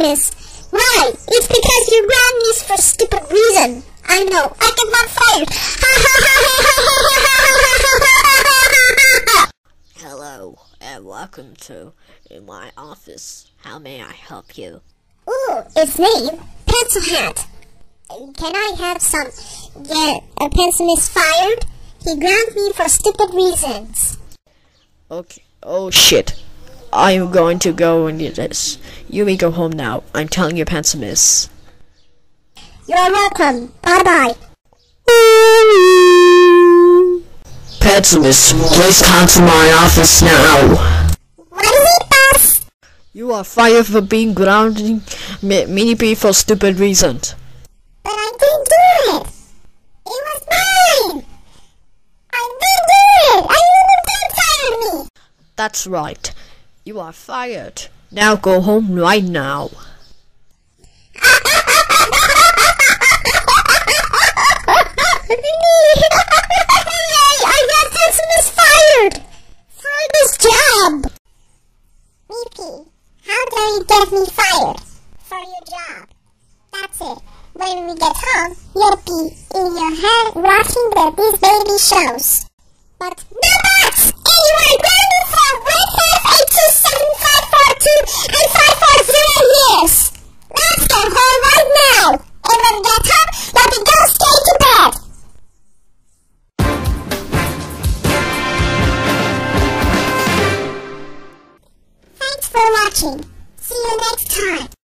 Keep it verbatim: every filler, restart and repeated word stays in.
Pencilmiss. Why? It's because you ran me for stupid reason. I know. I got fired. Hello, and welcome to in my office. How may I help you? Ooh, it's name Pencil Hat. Can I have some get a Pencilmiss Fired? He grounded me for stupid reasons. Okay. Oh shit. I am going to go and do this. You may go home now. I'm telling you, Pencilmiss. You're welcome. Bye-bye. Pencilmiss, please come to my office now. What is it, boss? You are fired for being grounding me, me be for stupid reasons. But I didn't do it. It was mine. I didn't do it. I didn't fire me. That's right. You are fired. Now go home right now. I got Pencilmiss Fired for this job. Mickey, how do you get me fired for your job? That's it. When we get home, you'll be in your head watching the, these baby shows. But no buts! And you are grounded for one half eight two seven five four two and five four zero years. Let's get home right now. And when we get home, you'll be going straight to bed. Thanks for watching. See you next time.